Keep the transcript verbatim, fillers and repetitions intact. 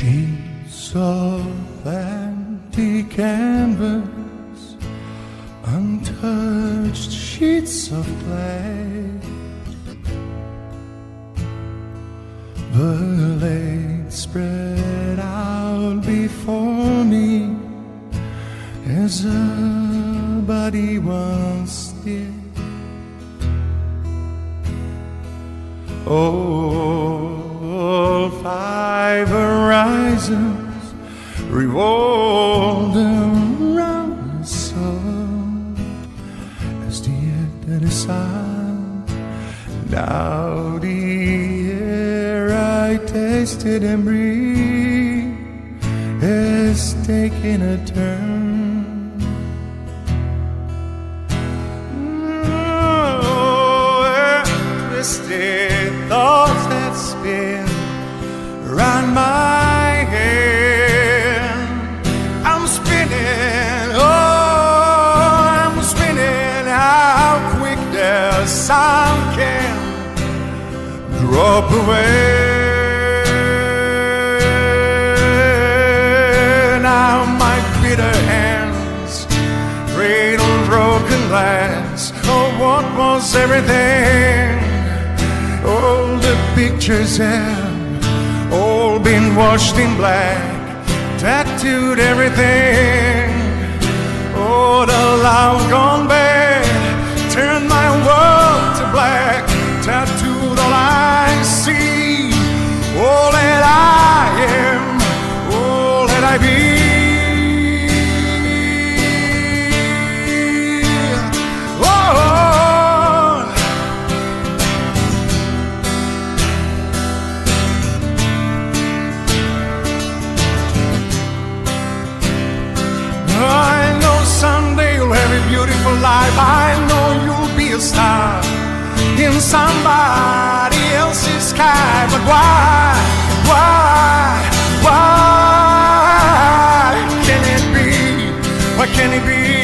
Sheets of empty canvas, untouched sheets of clay. The lake spread out before me as a body once did. All five horizons revolved around the sun as the earth that is silent. Now the air I tasted and breathed is taking a turn. Twisted thoughts that spin around my head. I'm spinning, oh, I'm spinning. How quick the sound can drop away. Now my bitter hands cradle broken glass. Oh, what was everything? All the pictures have all been washed in black, tattooed everything. Oh, the love gone bad turned my world to black, tattooed all I see, all that I am, all that I be. Beautiful life, I know you'll be a star in somebody else's sky. But why, why, why can it be? Why can it be?